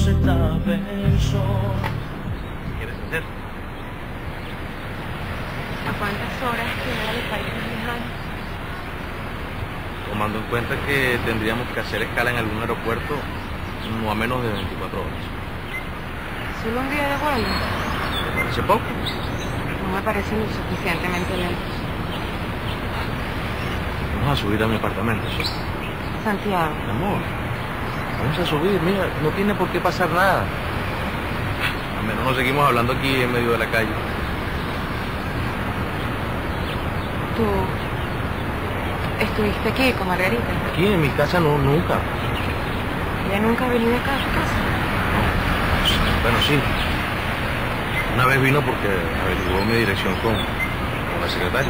Z beso. ¿Qué quieres hacer? ¿A cuántas horas queda el país más lejano? Tomando en cuenta que tendríamos que hacer escala en algún aeropuerto, no a menos de 24 horas. ¿Solo un día de vuelo? ¿Te parece poco? No me parece lo suficientemente lejos. Vamos a subir a mi apartamento. Santiago. Mi amor, vamos a subir, mira, no tiene por qué pasar nada. Al menos nos seguimos hablando aquí en medio de la calle. ¿Tú estuviste aquí con Margarita? Aquí en mi casa no, nunca. ¿Ella nunca ha venido acá a tu casa? Bueno, sí. Una vez vino porque averiguó mi dirección con la secretaria.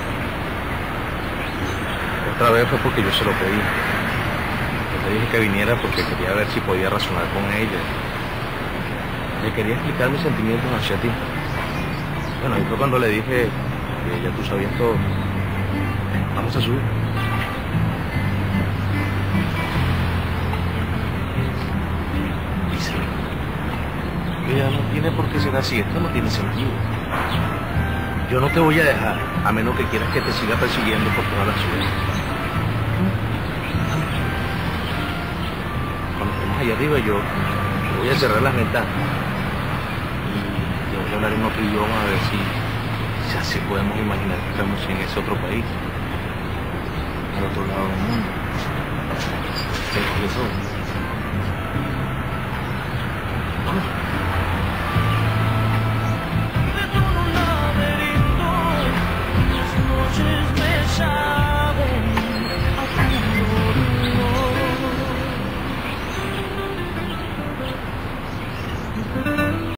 Otra vez fue porque yo se lo pedí. Yo le dije que viniera porque quería ver si podía razonar con ella. Le quería explicar mis sentimientos hacia ti. Bueno, y fue cuando le dije que ya tú sabías todo. Vamos a subir. Lisa, ella no tiene por qué ser así. Esto no tiene sentido. Yo no te voy a dejar, a menos que quieras que te siga persiguiendo por toda la ciudad. Cuando estemos allá arriba, yo voy a cerrar las ventanas. Y yo voy a hablar en otro idioma a ver si así podemos imaginar que estamos en ese otro país, al otro lado del mundo. ¿Te eso?